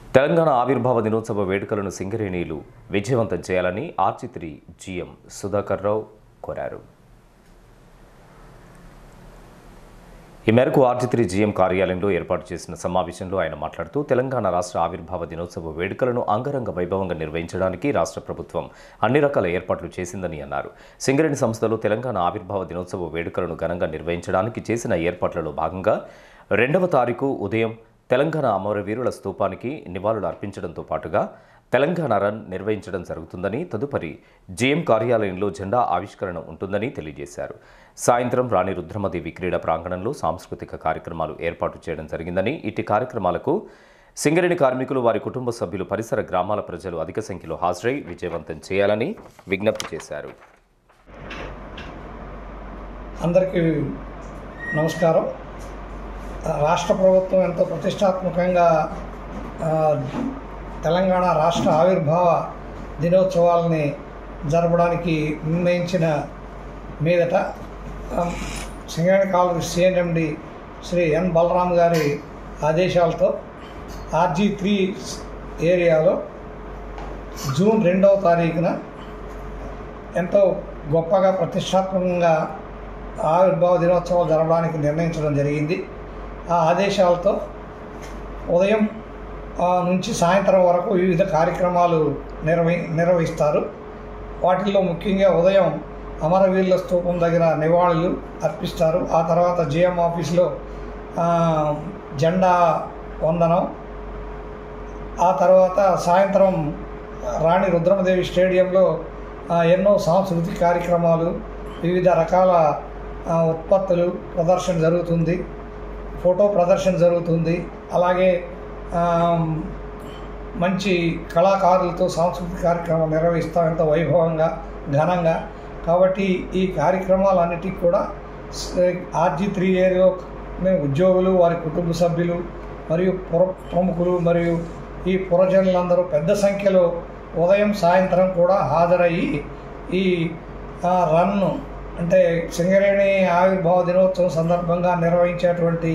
తెలంగాణ ఆవిర్భావ దినోత్సవ వేడుకలను సింగరేణిలు విజయవంతం చేయాలని ఆర్చి3 జీఎం సుధాకర్ రావు కోరారు. ఈ మేరకు ఆర్చి3 జీఎం కార్యాలయంలో ఏర్పాటు చేసిన సమావేశంలో ఆయన మాట్లాడుతూ తెలంగాణ రాష్ట్ర ఆవిర్భావ దినోత్సవ వేడుకలను అంగరంగ వైభవంగా నిర్వహించడానికి రాష్ట్ర ప్రభుత్వం అన్ని రకాల ఏర్పాట్లు చేసిందని అన్నారు. సింగరేణి సంస్థలో తెలంగాణ ఆవిర్భావ దినోత్సవ వేడుకలను ఘనంగా నిర్వహించడానికి చేసిన ఏర్పాట్లలో భాగంగా 2వ తారీఖు ఉదయం తెలంగాణ అమరవీరుల స్తూపానికి నివాళులు అర్పించడంతో పాటుగా తెలంగాణ రన్ నిర్వహించడం జరుగుతుందని, తదుపరి జీఎం కార్యాలయంలో జెండా ఆవిష్కరణ ఉంటుందని తెలియజేశారు. సాయంత్రం రాణి రుద్రమదేవి క్రీడా ప్రాంగణంలో సాంస్కృతిక కార్యక్రమాలు ఏర్పాటు చేయడం జరిగిందని, ఇట్టి కార్యక్రమాలకు సింగరేణి కార్మికులు, వారి కుటుంబ సభ్యులు, పరిసర గ్రామాల ప్రజలు అధిక సంఖ్యలో హాజరై విజయవంతం చేయాలని విజ్ఞప్తి చేశారు. అందరికీ నమస్కారం. రాష్ట్ర ప్రభుత్వం ఎంతో ప్రతిష్టాత్మకంగా తెలంగాణ రాష్ట్ర ఆవిర్భావ దినోత్సవాలని జరపడానికి నిర్ణయించిన మీదట Singareni college CMD Shri N Balram గారి ఆదేశాలతో ఆర్జీ3 ఏరియాలో జూన్ 2వ తారీఖున ఎంతో గొప్పగా ప్రతిష్టాత్మకంగా ఆవిర్భావ దినోత్సవాలు జరపడానికి నిర్ణయించడం జరిగింది. ఆ ఆదేశాలతో ఉదయం నుంచి సాయంత్రం వరకు వివిధ కార్యక్రమాలు నిర్వహిస్తారు. వాటిల్లో ముఖ్యంగా ఉదయం అమరవీరుల స్తూపం దగ్గర నివాళులు అర్పిస్తారు. ఆ తర్వాత జీఎం ఆఫీస్లో జెండా వందనం, ఆ తర్వాత సాయంత్రం రాణి రుద్రమదేవి స్టేడియంలో ఎన్నో సాంస్కృతిక కార్యక్రమాలు, వివిధ రకాల ఉత్పత్తులు ప్రదర్శన జరుగుతుంది, ఫోటో ప్రదర్శన జరుగుతుంది. అలాగే మంచి కళాకారులతో సాంస్కృతిక కార్యక్రమాలు నిర్వహిస్తాం ఎంతో వైభవంగా, ఘనంగా. కాబట్టి ఈ కార్యక్రమాలన్నిటికీ కూడా ఆర్జీ3 ఏరియాలో ఉద్యోగులు, వారి కుటుంబ సభ్యులు మరియు ప్రముఖులు మరియు ఈ పురజనులందరూ పెద్ద సంఖ్యలో ఉదయం సాయంత్రం కూడా హాజరయ్యి ఈ రన్ను, అంటే సింగరేణి ఆవిర్భావ దినోత్సవం సందర్భంగా నిర్వహించేటువంటి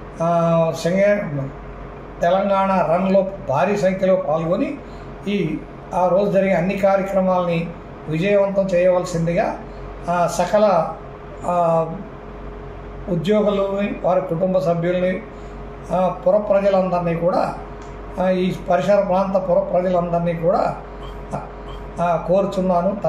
తెలంగాణ రన్లో భారీ సంఖ్యలో పాల్గొని ఆ రోజు జరిగే అన్ని కార్యక్రమాలని విజయవంతం చేయవలసిందిగా సకల ఉద్యోగులని, వారి కుటుంబ సభ్యుల్ని, పుర ప్రజలందరినీ కూడా, ఈ పరిసర ప్రాంత పుర ప్రజలందరినీ కూడా కోరుచున్నాను.